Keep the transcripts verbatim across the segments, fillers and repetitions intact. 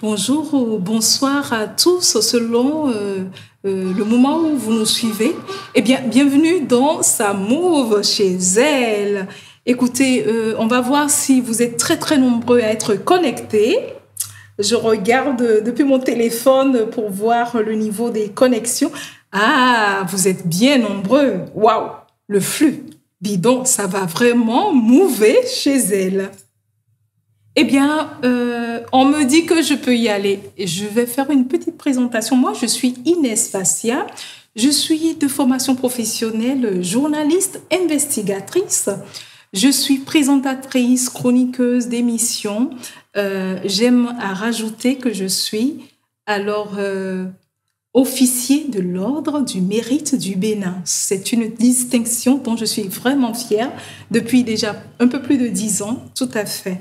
Bonjour ou bonsoir à tous selon euh, euh, le moment où vous nous suivez. Eh bien, bienvenue dans Ça Move chez elle. Écoutez, euh, on va voir si vous êtes très très nombreux à être connectés. Je regarde depuis mon téléphone pour voir le niveau des connexions. Ah, vous êtes bien nombreux. Waouh, le flux. Dis donc, ça va vraiment mouver chez elle. Eh bien, euh, on me dit que je peux y aller. Je vais faire une petite présentation. Moi, je suis Inès Fassia. Je suis de formation professionnelle, journaliste, investigatrice. Je suis présentatrice, chroniqueuse d'émissions. Euh, j'aime à rajouter que je suis alors euh, officier de l'Ordre du Mérite du Bénin. C'est une distinction dont je suis vraiment fière depuis déjà un peu plus de dix ans, tout à fait.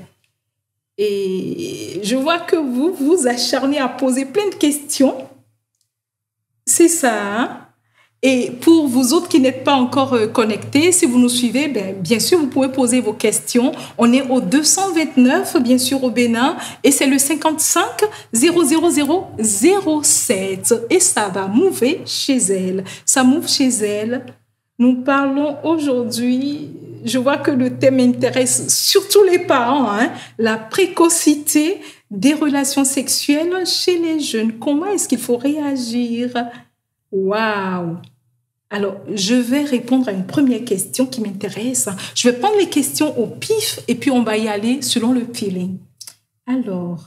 Et je vois que vous vous acharnez à poser plein de questions. C'est ça, hein? Et pour vous autres qui n'êtes pas encore connectés, si vous nous suivez, ben, bien sûr, vous pouvez poser vos questions. On est au deux cent vingt-neuf, bien sûr, au Bénin, et c'est le cinquante-cinq zéro zéro zéro zéro sept. Et ça va mouver chez elle. Ça mouve chez elle. Nous parlons aujourd'hui, je vois que le thème intéresse surtout les parents, hein, la précocité des relations sexuelles chez les jeunes. Comment est-ce qu'il faut réagir? Waouh! Alors, je vais répondre à une première question qui m'intéresse. Je vais prendre les questions au pif et puis on va y aller selon le feeling. Alors,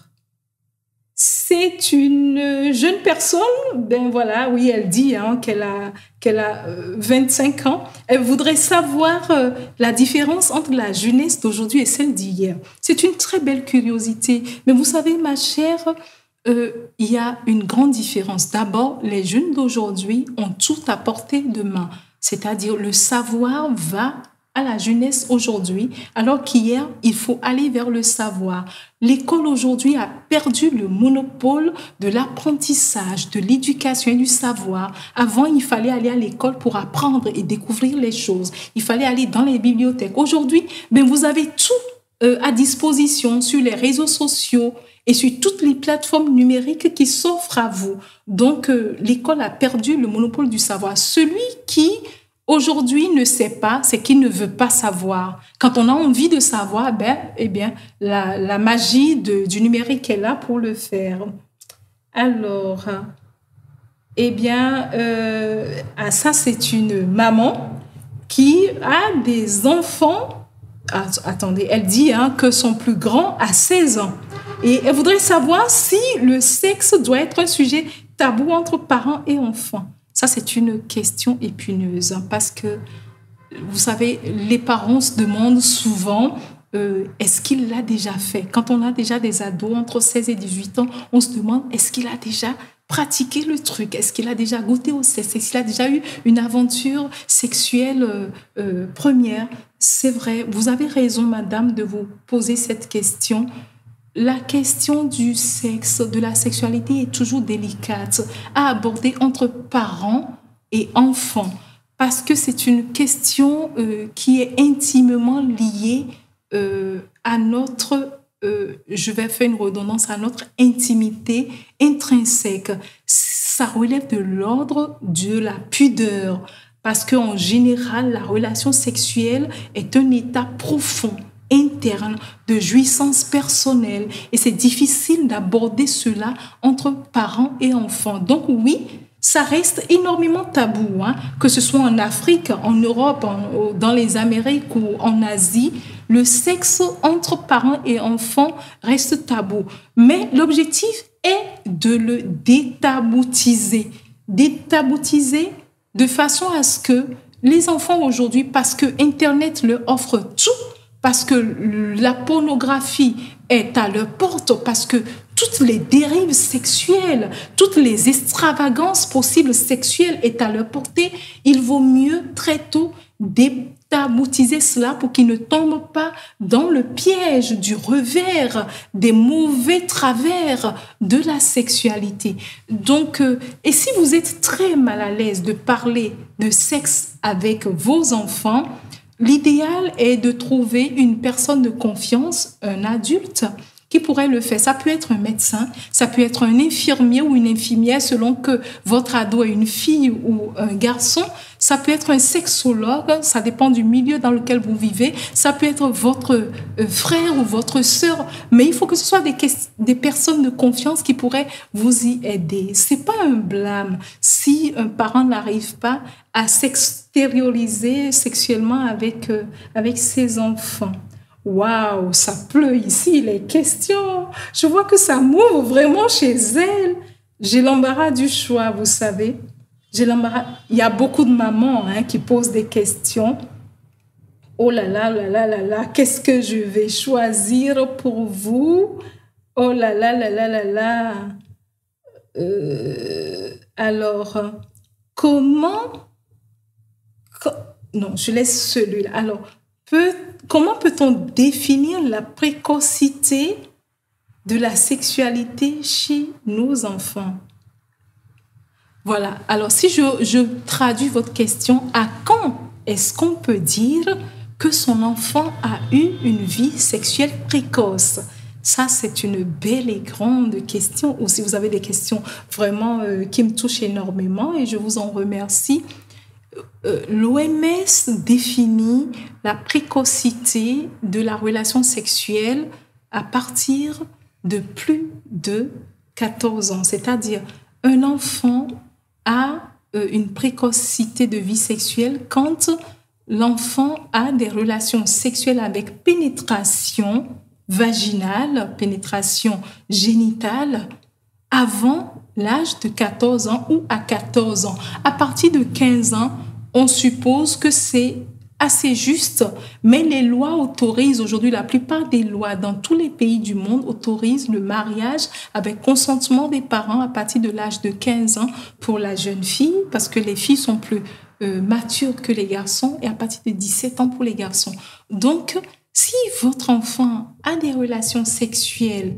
c'est une jeune personne, ben voilà, oui, elle dit hein, qu'elle a, qu'elle a euh, vingt-cinq ans. Elle voudrait savoir euh, la différence entre la jeunesse d'aujourd'hui et celle d'hier. C'est une très belle curiosité. Mais vous savez, ma chère, euh, il y a une grande différence. D'abord, les jeunes d'aujourd'hui ont tout à portée de main. C'est-à-dire, le savoir va à la jeunesse aujourd'hui, alors qu'hier, il faut aller vers le savoir. L'école aujourd'hui a perdu le monopole de l'apprentissage, de l'éducation et du savoir. Avant, il fallait aller à l'école pour apprendre et découvrir les choses. Il fallait aller dans les bibliothèques. Aujourd'hui, ben, vous avez tout euh, à disposition sur les réseaux sociaux et sur toutes les plateformes numériques qui s'offrent à vous. Donc, euh, l'école a perdu le monopole du savoir. Celui qui aujourd'hui ne sait pas, c'est qu'il ne veut pas savoir. Quand on a envie de savoir, ben, eh bien, la, la magie de, du numérique est là pour le faire. Alors, eh bien, euh, ah, ça c'est une maman qui a des enfants. Ah, attendez, elle dit hein, que son plus grand a seize ans. Et elle voudrait savoir si le sexe doit être un sujet tabou entre parents et enfants. Ça, c'est une question épineuse parce que, vous savez, les parents se demandent souvent euh, est-ce qu'il l'a déjà fait? Quand on a déjà des ados entre seize et dix-huit ans, on se demande est-ce qu'il a déjà pratiqué le truc? Est-ce qu'il a déjà goûté au sexe? Est-ce qu'il a déjà eu une aventure sexuelle euh, euh, première? C'est vrai, vous avez raison, madame, de vous poser cette question. La question du sexe, de la sexualité est toujours délicate à aborder entre parents et enfants parce que c'est une question euh, qui est intimement liée euh, à notre, euh, je vais faire une redondance, à notre intimité intrinsèque. Ça relève de l'ordre de la pudeur parce qu'en général, la relation sexuelle est un état profond, interne, de jouissance personnelle. Et c'est difficile d'aborder cela entre parents et enfants. Donc oui, ça reste énormément tabou, hein, que ce soit en Afrique, en Europe, en, dans les Amériques ou en Asie. Le sexe entre parents et enfants reste tabou. Mais l'objectif est de le détaboutiser. Détaboutiser de façon à ce que les enfants aujourd'hui, parce que Internet leur offre tout, parce que la pornographie est à leur porte, parce que toutes les dérives sexuelles, toutes les extravagances possibles sexuelles est à leur portée, il vaut mieux très tôt détaboutiser cela pour qu'ils ne tombent pas dans le piège du revers, des mauvais travers de la sexualité. Donc, euh, et si vous êtes très mal à l'aise de parler de sexe avec vos enfants, l'idéal est de trouver une personne de confiance, un adulte, qui pourrait le faire. Ça peut être un médecin, ça peut être un infirmier ou une infirmière selon que votre ado est une fille ou un garçon. Ça peut être un sexologue, ça dépend du milieu dans lequel vous vivez. Ça peut être votre frère ou votre sœur, mais il faut que ce soit des, des personnes de confiance qui pourraient vous y aider. C'est pas un blâme si un parent n'arrive pas à s'extérioriser sexuellement avec, euh, avec ses enfants. Waouh, ça pleut ici, les questions. Je vois que ça m'ouvre vraiment chez elle. J'ai l'embarras du choix, vous savez. J'ai l'embarras. Il y a beaucoup de mamans hein, qui posent des questions. Oh là là, là là là là, qu'est-ce que je vais choisir pour vous? Oh là là là là là là. Euh, alors, comment... Co- non, je laisse celui-là. Alors, peut, comment peut-on définir la précocité de la sexualité chez nos enfants? Voilà. Alors, si je, je traduis votre question, à quand est-ce qu'on peut dire que son enfant a eu une vie sexuelle précoce? Ça, c'est une belle et grande question. Ou si vous avez des questions vraiment euh, qui me touchent énormément, et je vous en remercie. Euh, L'O M S définit la précocité de la relation sexuelle à partir de plus de quatorze ans. C'est-à-dire, un enfant a euh, une précocité de vie sexuelle quand l'enfant a des relations sexuelles avec pénétration vaginale, pénétration génitale, avant l'âge de quatorze ans ou à quatorze ans. À partir de quinze ans, on suppose que c'est assez juste, mais les lois autorisent aujourd'hui, la plupart des lois dans tous les pays du monde autorisent le mariage avec consentement des parents à partir de l'âge de quinze ans pour la jeune fille, parce que les filles sont plus euh, matures que les garçons, et à partir de dix-sept ans pour les garçons. Donc, si votre enfant a des relations sexuelles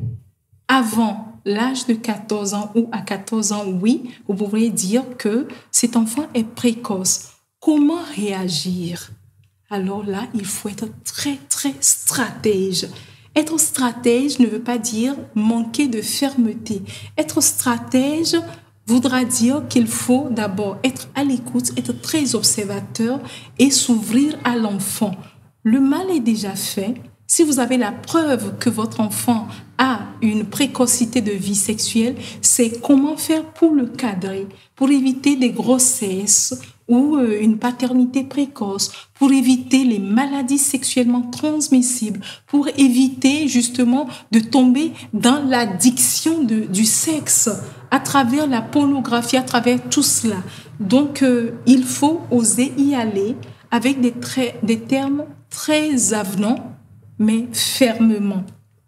avant l'âge de quatorze ans ou à quatorze ans, oui, vous pourriez dire que cet enfant est précoce. Comment réagir? Alors là, il faut être très, très stratège. Être stratège ne veut pas dire manquer de fermeté. Être stratège voudra dire qu'il faut d'abord être à l'écoute, être très observateur et s'ouvrir à l'enfant. Le mal est déjà fait. Si vous avez la preuve que votre enfant a une précocité de vie sexuelle, c'est comment faire pour le cadrer, pour éviter des grossesses ou une paternité précoce, pour éviter les maladies sexuellement transmissibles, pour éviter justement de tomber dans l'addiction de, du sexe à travers la pornographie, à travers tout cela. Donc, euh, il faut oser y aller avec des, traits, des termes très avenants, mais fermement.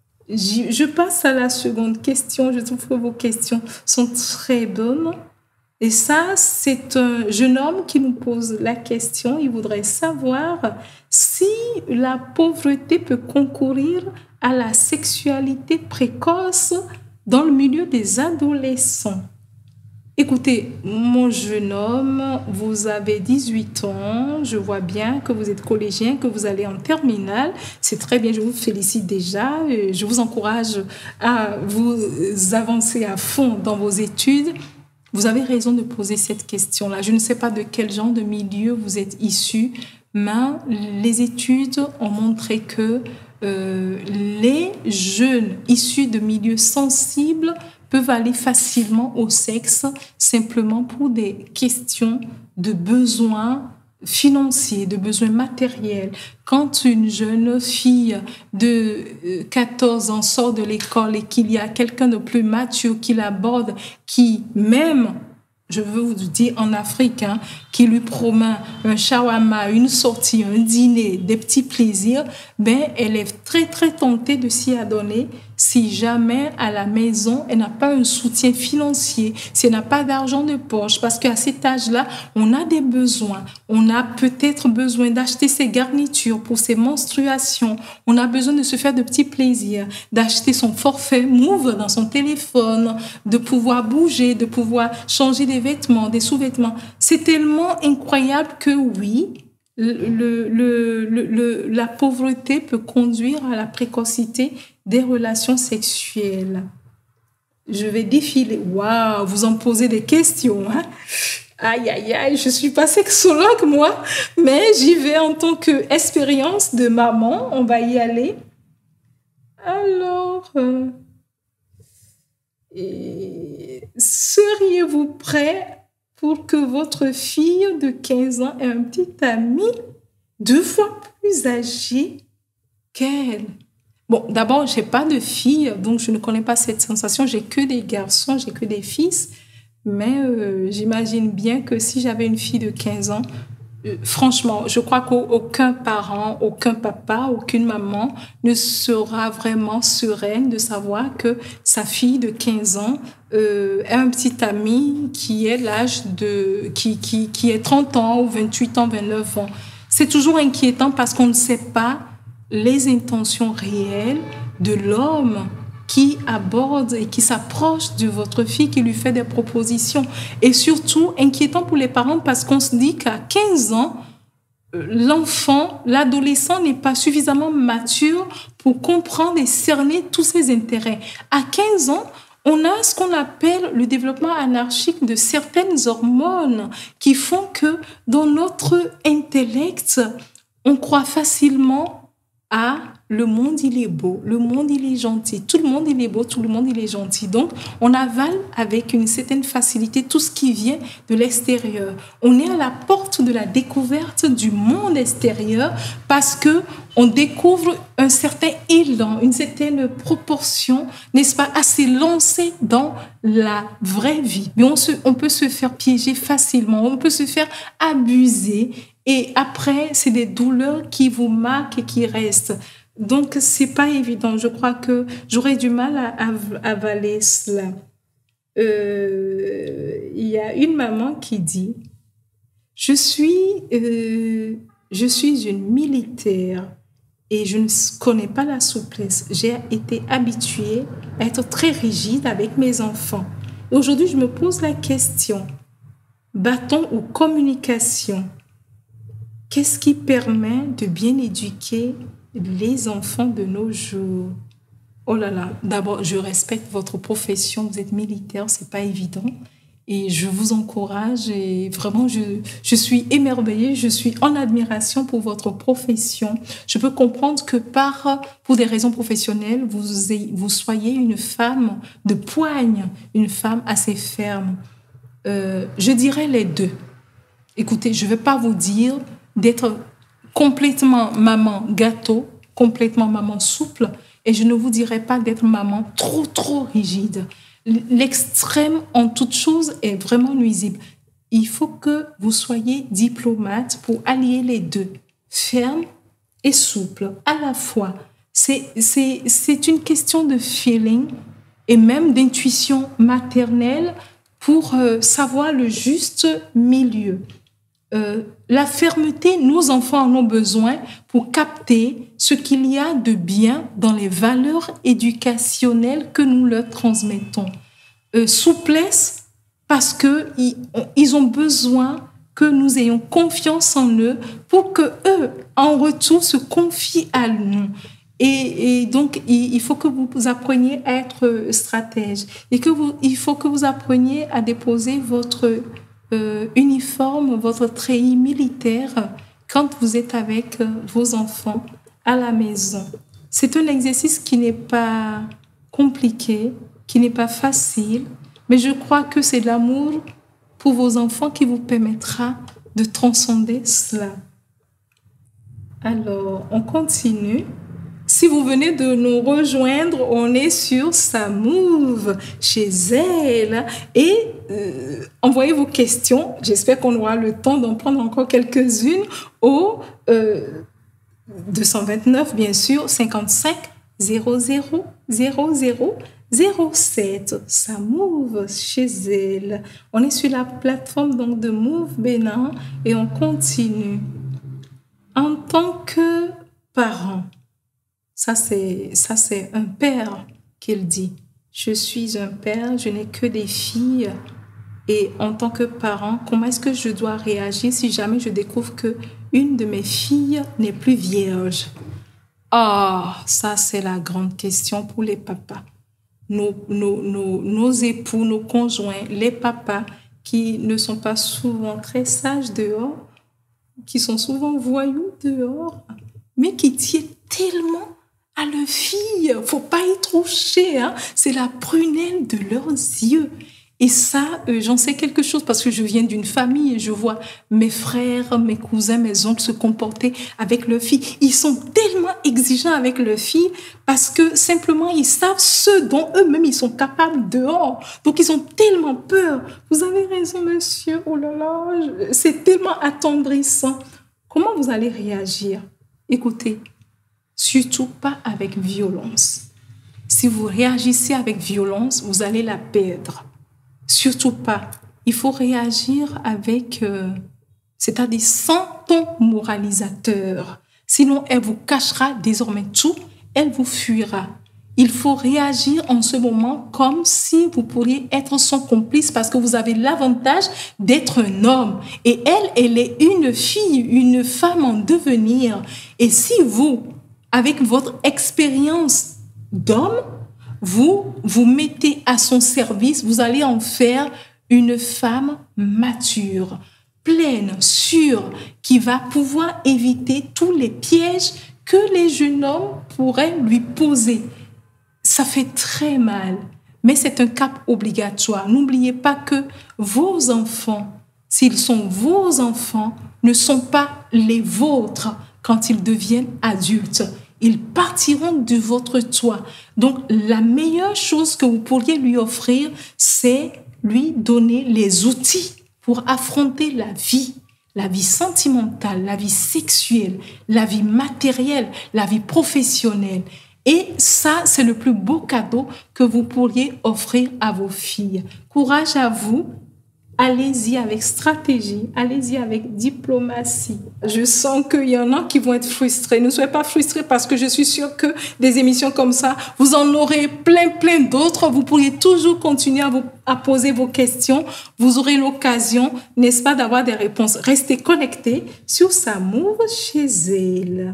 Je passe à la seconde question. Je trouve que vos questions sont très bonnes. Et ça, c'est un jeune homme qui nous pose la question. Il voudrait savoir si la pauvreté peut concourir à la sexualité précoce dans le milieu des adolescents. Écoutez, mon jeune homme, vous avez dix-huit ans, je vois bien que vous êtes collégien, que vous allez en terminale. C'est très bien, je vous félicite déjà. Je vous encourage à vous avancer à fond dans vos études. Vous avez raison de poser cette question-là. Je ne sais pas de quel genre de milieu vous êtes issu, mais les études ont montré que euh, les jeunes issus de milieux sensibles peuvent aller facilement au sexe simplement pour des questions de besoins financiers, de besoins matériels. Quand une jeune fille de quatorze ans sort de l'école et qu'il y a quelqu'un de plus mature qui l'aborde, qui même, je veux vous dire en Afrique, hein, qui lui promet un shawarma, une sortie, un dîner, des petits plaisirs, ben, elle est très très tentée de s'y adonner si jamais à la maison, elle n'a pas un soutien financier, si elle n'a pas d'argent de poche, parce qu'à cet âge-là, on a des besoins. On a peut-être besoin d'acheter ses garnitures pour ses menstruations. On a besoin de se faire de petits plaisirs, d'acheter son forfait Move dans son téléphone, de pouvoir bouger, de pouvoir changer des vêtements, des sous-vêtements. C'est tellement incroyable que oui, le, le, le, le, la pauvreté peut conduire à la précocité des relations sexuelles. Je vais défiler. Waouh, vous en posez des questions, hein? Aïe, aïe, aïe, je suis pas sexologue, moi, mais j'y vais en tant qu'expérience de maman. On va y aller. Alors, euh, et seriez-vous prêt pour que votre fille de quinze ans ait un petit ami deux fois plus âgé qu'elle? Bon, d'abord, j'ai pas de fille, donc je ne connais pas cette sensation. J'ai que des garçons, j'ai que des fils. Mais euh, j'imagine bien que si j'avais une fille de quinze ans, euh, franchement, je crois qu'aucun parent, aucun papa, aucune maman ne sera vraiment sereine de savoir que sa fille de quinze ans euh, a un petit ami qui est l'âge de, qui, qui, qui est trente ans ou vingt-huit ans, vingt-neuf ans. C'est toujours inquiétant parce qu'on ne sait pas les intentions réelles de l'homme qui aborde et qui s'approche de votre fille, qui lui fait des propositions. Et surtout, inquiétant pour les parents parce qu'on se dit qu'à quinze ans, l'enfant, l'adolescent n'est pas suffisamment mature pour comprendre et cerner tous ses intérêts. À quinze ans, on a ce qu'on appelle le développement anarchique de certaines hormones qui font que dans notre intellect, on croit facilement à le monde, il est beau, le monde, il est gentil, tout le monde, il est beau, tout le monde, il est gentil. Donc, on avale avec une certaine facilité tout ce qui vient de l'extérieur. On est à la porte de la découverte du monde extérieur parce que on découvre un certain élan, une certaine proportion, n'est-ce pas, à s'élancer dans la vraie vie. Mais on, se, on peut se faire piéger facilement, on peut se faire abuser et après, c'est des douleurs qui vous marquent et qui restent. Donc, c'est pas évident. Je crois que j'aurais du mal à, à avaler cela. Euh, il y a une maman qui dit « Je suis, euh, je suis une militaire et je ne connais pas la souplesse. J'ai été habituée à être très rigide avec mes enfants. Aujourd'hui, je me pose la question, bâton ou communication, qu'est-ce qui permet de bien éduquer les enfants de nos jours? Oh là là, d'abord, je respecte votre profession, vous êtes militaire, c'est pas évident. Et je vous encourage et vraiment, je, je suis émerveillée, je suis en admiration pour votre profession. Je peux comprendre que par, pour des raisons professionnelles, vous, ayez, vous soyez une femme de poigne, une femme assez ferme. Euh, je dirais les deux. Écoutez, je ne vais pas vous dire d'être complètement maman gâteau, complètement maman souple, et je ne vous dirai pas d'être maman trop, trop rigide. L'extrême en toute chose est vraiment nuisible. Il faut que vous soyez diplomate pour allier les deux, ferme et souple à la fois. C'est, c'est, c'est une question de feeling et même d'intuition maternelle pour euh, savoir le juste milieu. Euh, la fermeté, nos enfants en ont besoin pour capter ce qu'il y a de bien dans les valeurs éducationnelles que nous leur transmettons. Euh, souplesse, parce qu'ils ils ont besoin que nous ayons confiance en eux pour que eux, en retour, se confient à nous. Et, et donc, il, il faut que vous appreniez à être stratège et que vous, il faut que vous appreniez à déposer votre Euh, uniforme, votre treillis militaire quand vous êtes avec euh, vos enfants à la maison. C'est un exercice qui n'est pas compliqué, qui n'est pas facile, mais je crois que c'est l'amour pour vos enfants qui vous permettra de transcender cela. Alors, on continue. Si vous venez de nous rejoindre, on est sur Sa Move chez elle et euh, envoyez vos questions. J'espère qu'on aura le temps d'en prendre encore quelques-unes au euh, deux cent vingt-neuf, bien sûr, cinquante-cinq zéro zéro zéro zéro zéro sept. Sa Move chez elle. On est sur la plateforme donc de Move Bénin et on continue. En tant que parent, Ça c'est, ça, c'est un père qu'il dit. Je suis un père, je n'ai que des filles. Et en tant que parent, comment est-ce que je dois réagir si jamais je découvre qu'une de mes filles n'est plus vierge? Ah, ça, c'est la grande question pour les papas. Nos, nos, nos, nos époux, nos conjoints, les papas qui ne sont pas souvent très sages dehors, qui sont souvent voyous dehors, mais qui tiennent tellement à leurs filles. Faut pas y toucher, hein. C'est la prunelle de leurs yeux. Et ça, euh, j'en sais quelque chose parce que je viens d'une famille et je vois mes frères, mes cousins, mes oncles se comporter avec leurs filles. Ils sont tellement exigeants avec leurs filles parce que simplement ils savent ce dont eux-mêmes ils sont capables dehors. Donc ils ont tellement peur. Vous avez raison, monsieur. Oh là là, c'est tellement attendrissant. Comment vous allez réagir? Écoutez, surtout pas avec violence. Si vous réagissez avec violence, vous allez la perdre. Surtout pas. Il faut réagir avec, euh, c'est-à-dire sans ton moralisateur. Sinon, elle vous cachera désormais tout, elle vous fuira. Il faut réagir en ce moment comme si vous pourriez être son complice parce que vous avez l'avantage d'être un homme. Et elle, elle est une fille, une femme en devenir. Et si vous, avec votre expérience d'homme, vous vous mettez à son service, vous allez en faire une femme mature, pleine, sûre, qui va pouvoir éviter tous les pièges que les jeunes hommes pourraient lui poser. Ça fait très mal, mais c'est un cap obligatoire. N'oubliez pas que vos enfants, s'ils sont vos enfants, ne sont pas les vôtres quand ils deviennent adultes. Ils partiront de votre toit. Donc, la meilleure chose que vous pourriez lui offrir, c'est lui donner les outils pour affronter la vie, la vie sentimentale, la vie sexuelle, la vie matérielle, la vie professionnelle. Et ça, c'est le plus beau cadeau que vous pourriez offrir à vos filles. Courage à vous. Allez-y avec stratégie, allez-y avec diplomatie. Je sens qu'il y en a qui vont être frustrés. Ne soyez pas frustrés parce que je suis sûre que des émissions comme ça, vous en aurez plein, plein d'autres. Vous pourriez toujours continuer à, vous, à poser vos questions. Vous aurez l'occasion, n'est-ce pas, d'avoir des réponses. Restez connectés sur Ça Move chez elle.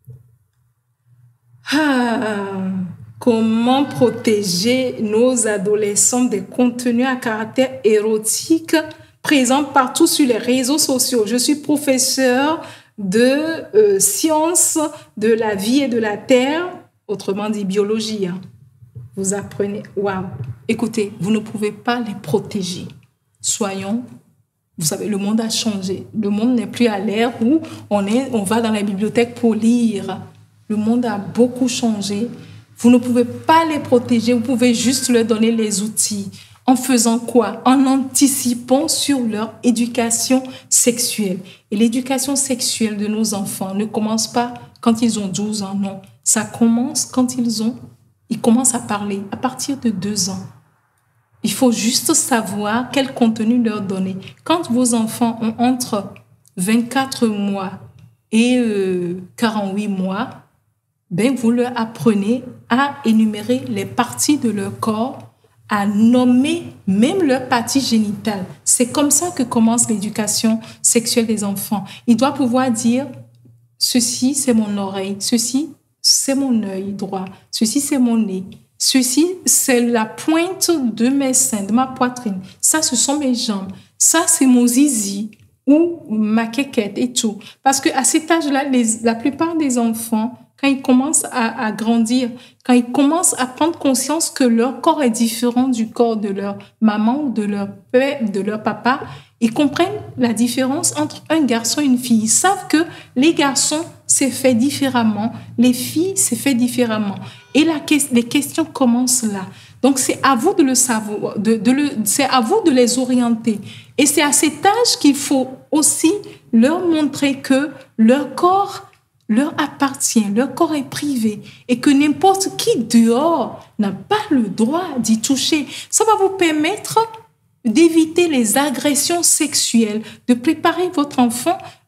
Ah... Comment protéger nos adolescents des contenus à caractère érotique présents partout sur les réseaux sociaux? Je suis professeure de euh, sciences de la vie et de la terre, autrement dit biologie. Hein. Vous apprenez. Waouh! Écoutez, vous ne pouvez pas les protéger. Soyons, vous savez, le monde a changé. Le monde n'est plus à l'ère où on est, on va dans la bibliothèque pour lire. Le monde a beaucoup changé. Vous ne pouvez pas les protéger, vous pouvez juste leur donner les outils. En faisant quoi? En anticipant sur leur éducation sexuelle. Et l'éducation sexuelle de nos enfants ne commence pas quand ils ont douze ans, non. Ça commence quand ils ont, ils commencent à parler, à partir de deux ans. Il faut juste savoir quel contenu leur donner. Quand vos enfants ont entre vingt-quatre mois et euh, quarante-huit mois, ben vous leur apprenez à énumérer les parties de leur corps, à nommer même leurs parties génitales. C'est comme ça que commence l'éducation sexuelle des enfants. Il doit pouvoir dire « ceci, c'est mon oreille, ceci, c'est mon œil droit, ceci, c'est mon nez, ceci, c'est la pointe de mes seins, de ma poitrine, ça, ce sont mes jambes, ça, c'est mon zizi ou ma quéquette et tout. » Parce qu'à cet âge-là, les, la plupart des enfants, quand ils commencent à, à grandir, quand ils commencent à prendre conscience que leur corps est différent du corps de leur maman ou de leur père, de leur papa, ils comprennent la différence entre un garçon et une fille. Ils savent que les garçons, c'est fait différemment, les filles, c'est fait différemment. Et la, les questions commencent là. Donc, c'est à vous de le savoir, de, de le, c'est à vous de les orienter. Et c'est à cet âge qu'il faut aussi leur montrer que leur corps leur appartient, leur corps est privé et que n'importe qui dehors n'a pas le droit d'y toucher. Ça va vous permettre d'éviter les agressions sexuelles, de préparer votre enfant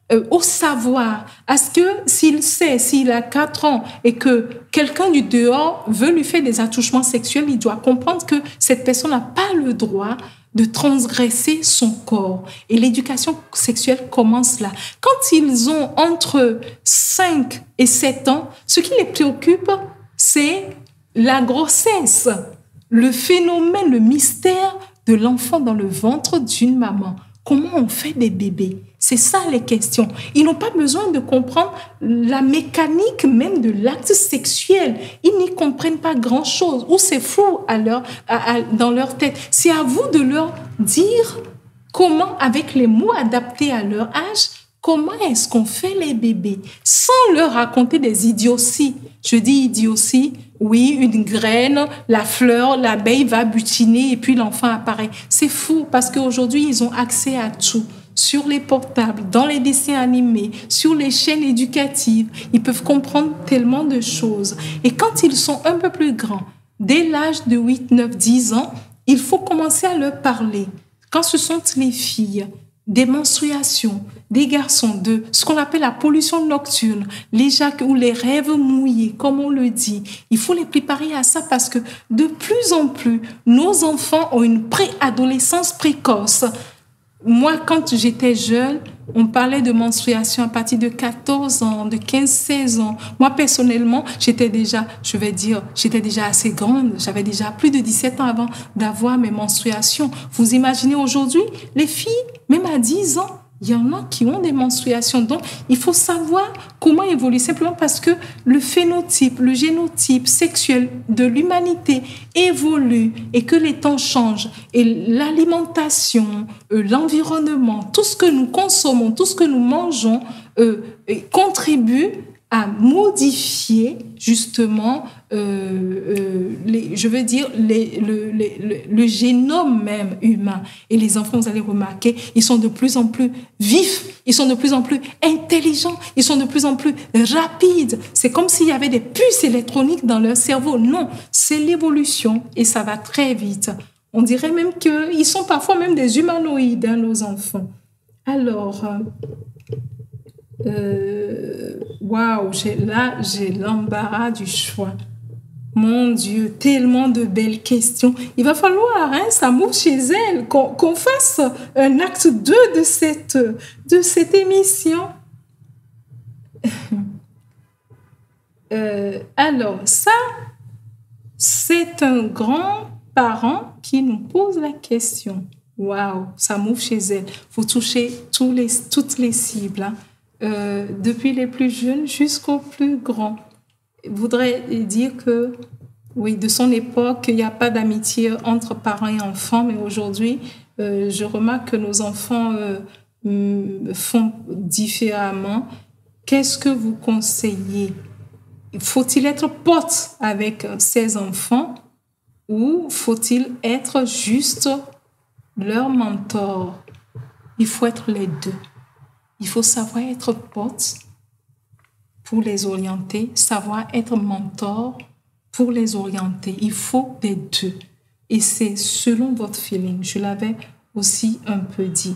euh, au savoir, à ce que s'il sait, s'il a quatre ans et que quelqu'un du dehors veut lui faire des attouchements sexuels, il doit comprendre que cette personne n'a pas le droit de transgresser son corps. Et l'éducation sexuelle commence là. Quand ils ont entre cinq et sept ans, ce qui les préoccupe, c'est la grossesse, le phénomène, le mystère de l'enfant dans le ventre d'une maman. Comment on fait des bébés? C'est ça les questions. Ils n'ont pas besoin de comprendre la mécanique même de l'acte sexuel. Ils n'y comprennent pas grand-chose ou c'est flou à leur, à, à, dans leur tête. C'est à vous de leur dire comment, avec les mots adaptés à leur âge, comment est-ce qu'on fait les bébés sans leur raconter des idioties. Je dis idioties, oui, une graine, la fleur, l'abeille va butiner et puis l'enfant apparaît. C'est fou parce qu'aujourd'hui, ils ont accès à tout. Sur les portables, dans les dessins animés, sur les chaînes éducatives. Ils peuvent comprendre tellement de choses. Et quand ils sont un peu plus grands, dès l'âge de huit, neuf, dix ans, il faut commencer à leur parler. Quand ce sont les filles, des menstruations, des garçons, de ce qu'on appelle la pollution nocturne, les jacques ou les rêves mouillés, comme on le dit. Il faut les préparer à ça parce que de plus en plus, nos enfants ont une préadolescence précoce. Moi, quand j'étais jeune, on parlait de menstruation à partir de quatorze ans, de quinze, seize ans. Moi, personnellement, j'étais déjà, je vais dire, j'étais déjà assez grande. J'avais déjà plus de dix-sept ans avant d'avoir mes menstruations. Vous imaginez aujourd'hui, les filles, même à dix ans, il y en a qui ont des menstruations. Donc, il faut savoir comment évoluer. Simplement parce que le phénotype, le génotype sexuel de l'humanité évolue et que les temps changent. Et l'alimentation, euh, l'environnement, tout ce que nous consommons, tout ce que nous mangeons euh, contribue à modifier justement, euh, euh, les, je veux dire, les, le, le, le, le génome même humain. Et les enfants, vous allez remarquer, ils sont de plus en plus vifs, ils sont de plus en plus intelligents, ils sont de plus en plus rapides. C'est comme s'il y avait des puces électroniques dans leur cerveau. Non, c'est l'évolution et ça va très vite. On dirait même qu'ils sont parfois même des humanoïdes, hein, nos enfants. Alors... Euh, Euh, waouh, j'ai, là, j'ai l'embarras du choix. Mon Dieu, tellement de belles questions. Il va falloir, hein, ça move chez elle, qu'on, qu'on fasse un acte deux de cette, de cette émission. euh, alors, ça, c'est un grand-parent qui nous pose la question. Waouh, ça move chez elle. Vous touchez tous les, toutes les cibles, hein. Euh, depuis les plus jeunes jusqu'aux plus grands. Je voudrais dire que, oui, de son époque, il n'y a pas d'amitié entre parents et enfants, mais aujourd'hui, euh, je remarque que nos enfants euh, font différemment. Qu'est-ce que vous conseillez? Faut-il être pote avec ses enfants ou faut-il être juste leur mentor? Il faut être les deux. Il faut savoir être pote pour les orienter, savoir être mentor pour les orienter. Il faut les deux. Et c'est selon votre feeling. Je l'avais aussi un peu dit.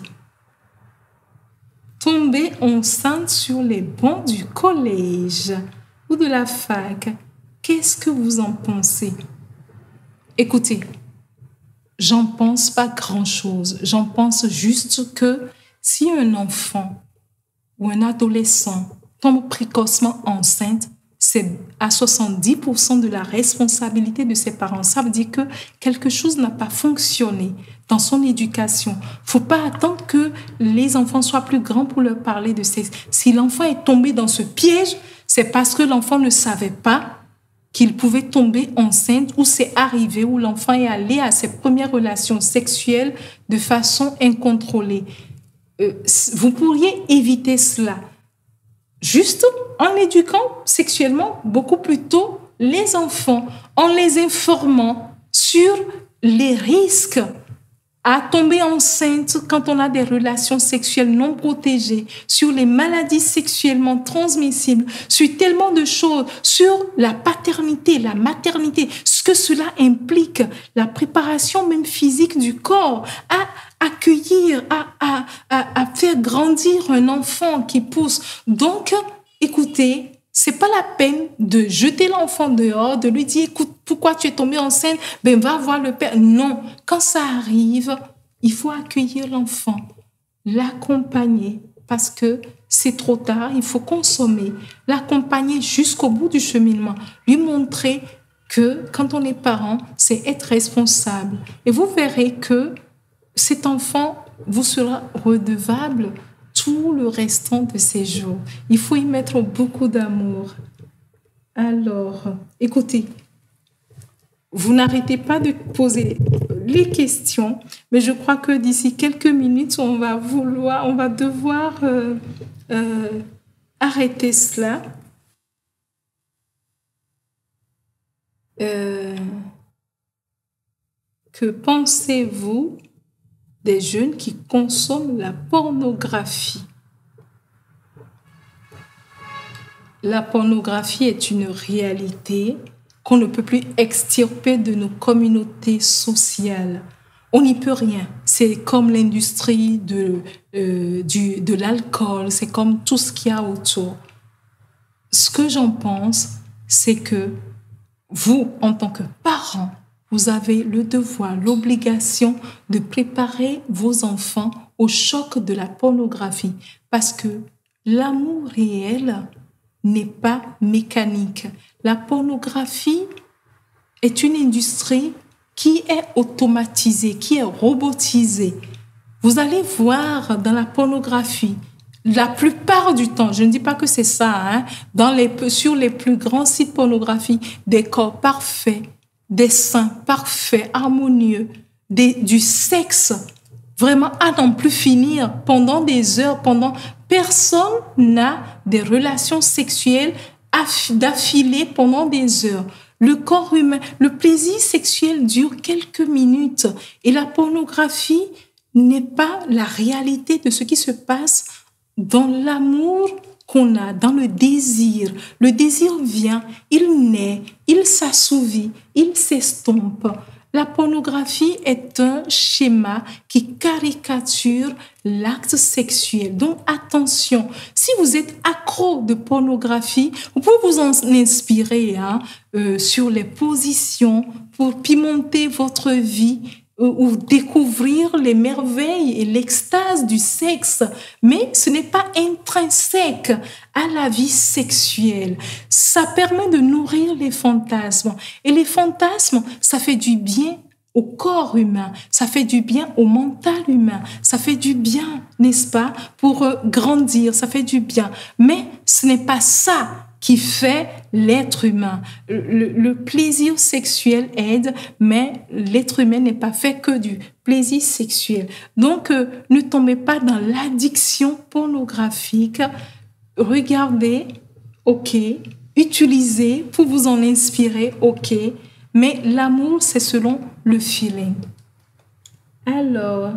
Tomber enceinte sur les bancs du collège ou de la fac, qu'est-ce que vous en pensez? Écoutez, j'en pense pas grand-chose. J'en pense juste que si un enfant ou un adolescent tombe précocement enceinte, c'est à soixante-dix pour cent de la responsabilité de ses parents. Ça veut dire que quelque chose n'a pas fonctionné dans son éducation. Il ne faut pas attendre que les enfants soient plus grands pour leur parler de sexe. Si l'enfant est tombé dans ce piège, c'est parce que l'enfant ne savait pas qu'il pouvait tomber enceinte ou c'est arrivé, où l'enfant est allé à ses premières relations sexuelles de façon incontrôlée. Euh, vous pourriez éviter cela juste en éduquant sexuellement beaucoup plus tôt les enfants, en les informant sur les risques à tomber enceinte quand on a des relations sexuelles non protégées, sur les maladies sexuellement transmissibles, sur tellement de choses, sur la paternité, la maternité, ce que cela implique, la préparation même physique du corps à accueillir, à, à, à, à faire grandir un enfant qui pousse. Donc, écoutez, c'est pas la peine de jeter l'enfant dehors, de lui dire, écoute, pourquoi tu es tombé enceinte? Ben, va voir le père. Non, quand ça arrive, il faut accueillir l'enfant, l'accompagner, parce que c'est trop tard, il faut consommer, l'accompagner jusqu'au bout du cheminement, lui montrer que quand on est parent, c'est être responsable. Et vous verrez que cet enfant vous sera redevable tout le restant de ses jours. Il faut y mettre beaucoup d'amour. Alors, écoutez, vous n'arrêtez pas de poser les questions, mais je crois que d'ici quelques minutes, on va vouloir, on va devoir euh, euh, arrêter cela. Euh, que pensez-vous des jeunes qui consomment la pornographie? La pornographie est une réalité qu'on ne peut plus extirper de nos communautés sociales. On n'y peut rien. C'est comme l'industrie de, euh, du, de l'alcool, c'est comme tout ce qu'il y a autour. Ce que j'en pense, c'est que vous, en tant que parents, vous avez le devoir, l'obligation de préparer vos enfants au choc de la pornographie, parce que l'amour réel n'est pas mécanique. La pornographie est une industrie qui est automatisée, qui est robotisée. Vous allez voir dans la pornographie, la plupart du temps, je ne dis pas que c'est ça, hein, dans les, sur les plus grands sites pornographiques, des corps parfaits, des seins parfaits, harmonieux, des, du sexe, vraiment à n'en plus finir, pendant des heures, pendant... Personne n'a des relations sexuelles d'affilée pendant des heures. Le corps humain, le plaisir sexuel dure quelques minutes et la pornographie n'est pas la réalité de ce qui se passe dans l'amour qu'on a, dans le désir. Le désir vient, il naît, il s'assouvit, il s'estompe. La pornographie est un schéma qui caricature l'acte sexuel. Donc, attention, si vous êtes accro de pornographie, vous pouvez vous en inspirer hein, euh, sur les positions pour pimenter votre vie euh, ou découvrir les merveilles et l'extase du sexe. Mais ce n'est pas intrinsèque à la vie sexuelle. Ça permet de nourrir les fantasmes. Et les fantasmes, ça fait du bien au corps humain, ça fait du bien au mental humain, ça fait du bien, n'est-ce pas, pour euh, grandir, ça fait du bien. Mais ce n'est pas ça qui fait l'être humain. Le, le plaisir sexuel aide, mais l'être humain n'est pas fait que du plaisir sexuel. Donc, euh, ne tombez pas dans l'addiction pornographique. Regardez, ok, utilisez pour vous en inspirer, ok, mais l'amour, c'est selon le feeling. Alors,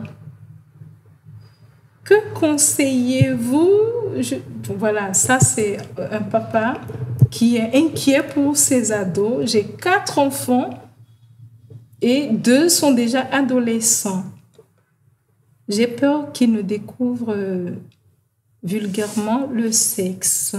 que conseillez-vous? Je, voilà, ça c'est un papa qui est inquiet pour ses ados. J'ai quatre enfants et deux sont déjà adolescents. J'ai peur qu'ils ne découvrent euh, vulgairement le sexe.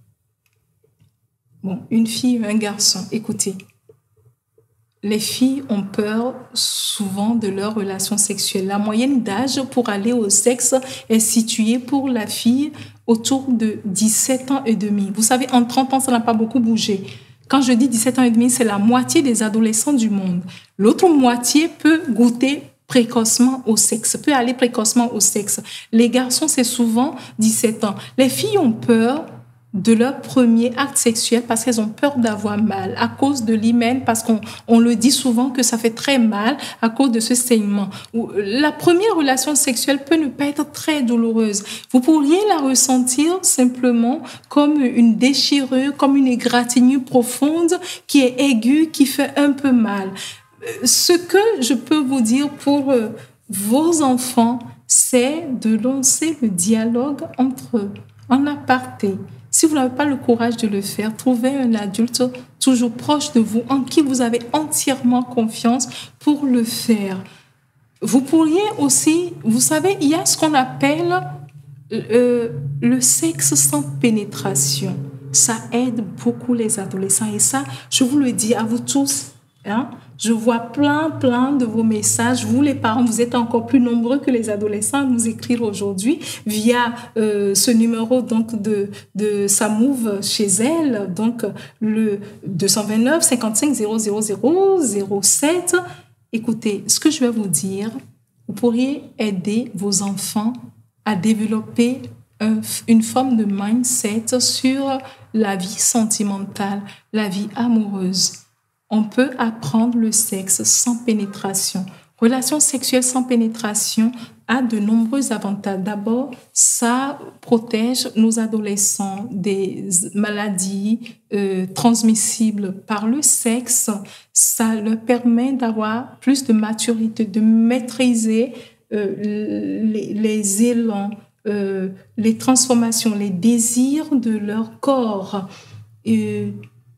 Bon, une fille et un garçon, écoutez. Les filles ont peur souvent de leur relation sexuelle. La moyenne d'âge pour aller au sexe est située pour la fille autour de dix-sept ans et demi. Vous savez, en trente ans, ça n'a pas beaucoup bougé. Quand je dis dix-sept ans et demi, c'est la moitié des adolescents du monde. L'autre moitié peut goûter précocement au sexe, peut aller précocement au sexe. Les garçons, c'est souvent dix-sept ans. Les filles ont peur de leur premier acte sexuel parce qu'elles ont peur d'avoir mal à cause de l'hymen, parce qu'on on le dit souvent que ça fait très mal à cause de ce saignement. La première relation sexuelle peut ne pas être très douloureuse. Vous pourriez la ressentir simplement comme une déchirure, comme une égratignure profonde qui est aiguë, qui fait un peu mal. Ce que je peux vous dire pour vos enfants, c'est de lancer le dialogue entre eux, en aparté. Si vous n'avez pas le courage de le faire, trouvez un adulte toujours proche de vous, en qui vous avez entièrement confiance pour le faire. Vous pourriez aussi, vous savez, il y a ce qu'on appelle euh, le sexe sans pénétration. Ça aide beaucoup les adolescents. Et ça, je vous le dis à vous tous, hein, je vois plein, plein de vos messages. Vous, les parents, vous êtes encore plus nombreux que les adolescents à nous écrire aujourd'hui via euh, ce numéro donc de, de Samouv chez elle, donc le deux cent vingt-neuf cinquante-cinq zéro zéro zéro zéro sept. Écoutez, ce que je vais vous dire, vous pourriez aider vos enfants à développer un, une forme de mindset sur la vie sentimentale, la vie amoureuse. On peut apprendre le sexe sans pénétration. Relation sexuelle sans pénétration a de nombreux avantages. D'abord, ça protège nos adolescents des maladies euh, transmissibles par le sexe. Ça leur permet d'avoir plus de maturité, de maîtriser euh, les, les élans, euh, les transformations, les désirs de leur corps. Et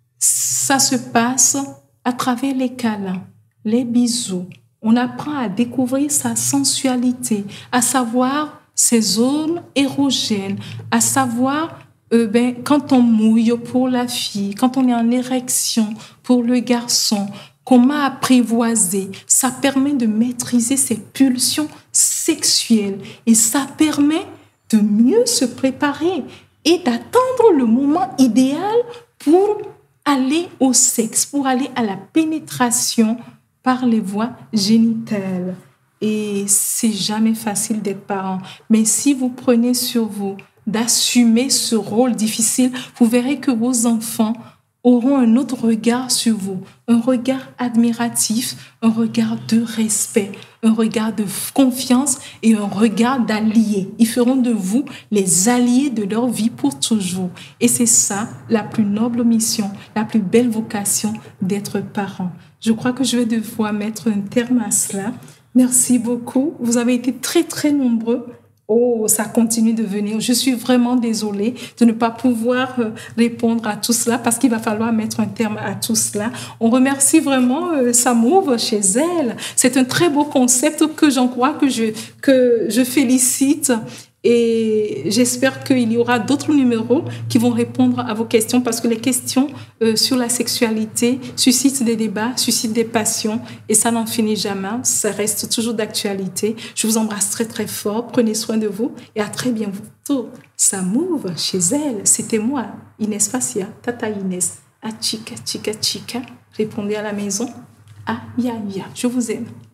ça se passe à travers les câlins, les bisous. On apprend à découvrir sa sensualité, à savoir ses zones érogènes, à savoir euh, ben, quand on mouille pour la fille, quand on est en érection pour le garçon, comment apprivoiser. Ça permet de maîtriser ses pulsions sexuelles et ça permet de mieux se préparer et d'attendre le moment idéal pour aller au sexe, pour aller à la pénétration par les voies génitales. Et c'est jamais facile d'être parent. Mais si vous prenez sur vous d'assumer ce rôle difficile, vous verrez que vos enfants auront un autre regard sur vous, un regard admiratif, un regard de respect, un regard de confiance et un regard d'alliés. Ils feront de vous les alliés de leur vie pour toujours. Et c'est ça la plus noble mission, la plus belle vocation d'être parent. Je crois que je vais devoir mettre un terme à cela. Merci beaucoup. Vous avez été très, très nombreux. Oh, ça continue de venir. Je suis vraiment désolée de ne pas pouvoir répondre à tout cela parce qu'il va falloir mettre un terme à tout cela. On remercie vraiment euh, Samouv chez elle. C'est un très beau concept que j'en crois, que je, que je félicite. Et j'espère qu'il y aura d'autres numéros qui vont répondre à vos questions parce que les questions euh, sur la sexualité suscitent des débats, suscitent des passions et ça n'en finit jamais. Ça reste toujours d'actualité. Je vous embrasse très très fort. Prenez soin de vous et à très bientôt. Samouv chez elle. C'était moi, Inès Fassia, Tata Inès. Ah, chica, chica, chica. Répondez à la maison. Ah, ya, ya. Je vous aime.